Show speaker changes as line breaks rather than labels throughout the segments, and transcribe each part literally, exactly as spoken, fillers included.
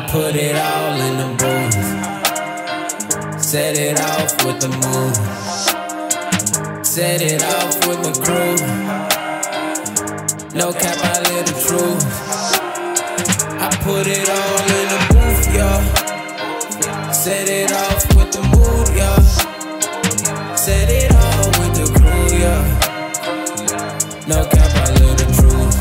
put it all in the booth. Set it off with the move. Set it off with my crew. No cap, I live the truth. I put it all in the booth, y'all. Set it off with the mood, y'all. Set it all with the crew, y'all. No cap, I live the truth.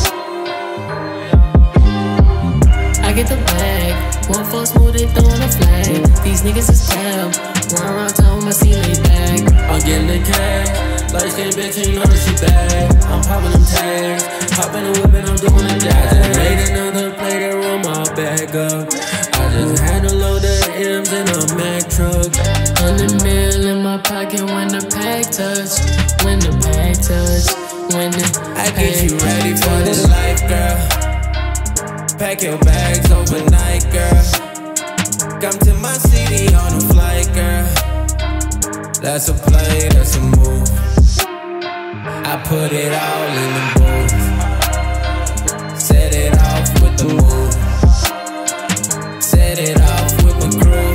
I get the bag, one fall smooth, they throwin' a flag. These niggas is tab, run around town with my C laid back.
I'm getting the cash, light skin bitch, ain't know that she bad. I'm popping them tags, hopping the whip and I'm doing the jazz. I just made another play to roll my bag up. I just had to load the M's in a Mack truck.
Hundred mil in my pocket when the pack touch, when the pack touch, when the
I get you ready for this life, girl. Pack your bags overnight, girl. Come to my city on a flight, girl. That's a play, that's a move. I put it all in the booth. Set it off with the move. Set it off with my crew.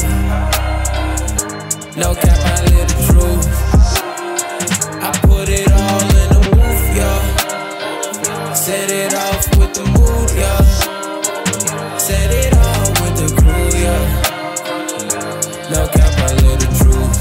No cap, I live the truth. I put it all in the booth, y'all. Set it off with the mood, y'all. Set it all with the crew, y'all. No cap, I live the truth.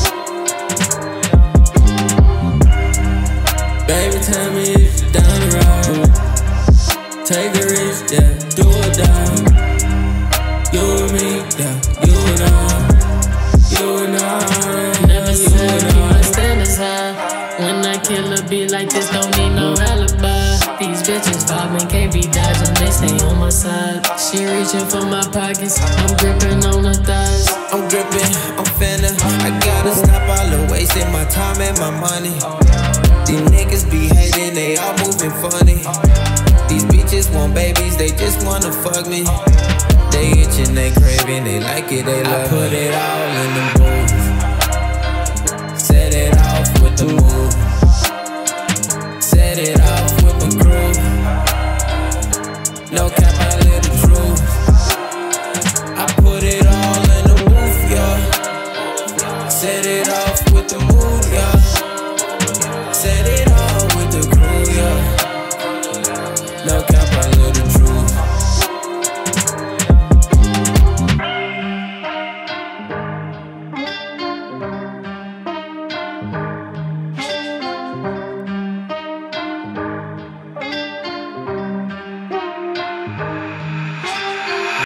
Baby, tell me if you down the road. Take a risk, yeah, do or die. You and me, yeah, you and I. You and I,
never said keep my standards high. When I kill a beat like this, don't need no alibi. These bitches vibing, can't be dodging, they stay on my side. She reaching for my pockets, I'm gripping on her thighs.
I'm gripping, I'm finna. I gotta stop all the wasting my time and my money. These niggas be hating, they all moving funny. These bitches want babies, they just wanna fuck me. They itching, they craving, they like it, they love it. I put it all in the booth. Set it off with the move. Set it off with my crew.